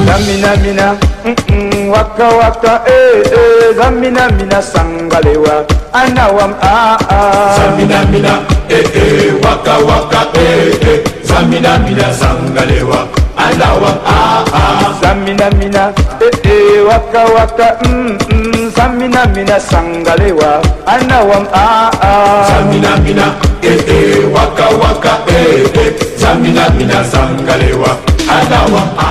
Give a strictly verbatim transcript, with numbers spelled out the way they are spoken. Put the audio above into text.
Zamina mina, mm mm, waka waka, eh eh. Zamina mina sangalewa, anawam ah ah. Zamina mina, eh eh, waka waka, eh eh. Zamina mina sangalewa, anawam ah ah. Zamina mina, eh eh, waka waka, mm mm. Zamina mina sangalewa, anawam ah ah. Zamina mina, eh eh, waka waka, eh eh. Zamina mina sangalewa, anawam ah ah.